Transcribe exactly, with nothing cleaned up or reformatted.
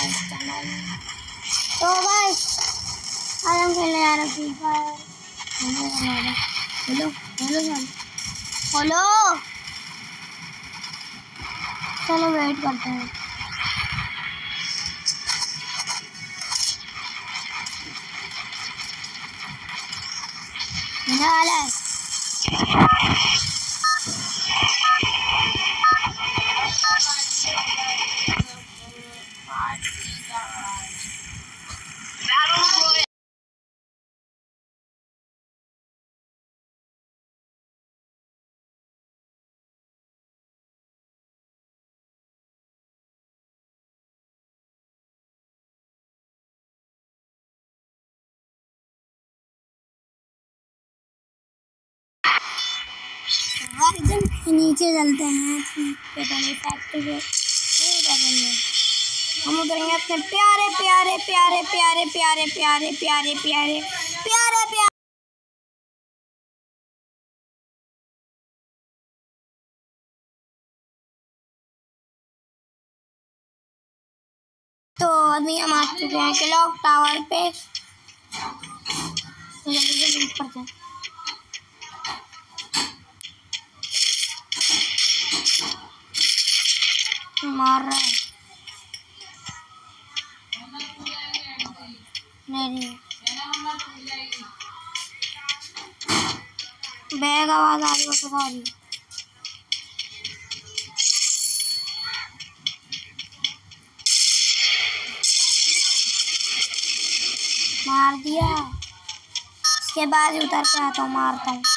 Channel. तो बस आज हम खेलने जा रहे हैं free fire. Hello hello hello चलो वेट करते हैं। मजा आ रहा है। एकदम नीचे चलते हैं, फैक्ट्री हम उतरेंगे अपने प्यारे प्यारे प्यारे प्यारे प्यारे प्यारे प्यारे प्यारे प्यारे प्यारे तो अभी हम आ चुके हैं क्लॉक टावर पे। जल्दी जल्दी ऊपर जाए। मार रहा है नहीं बैग आवाज आ रही है तो सारी मार दिया। इसके बाद उतर के आता हूँ, मारता हूँ।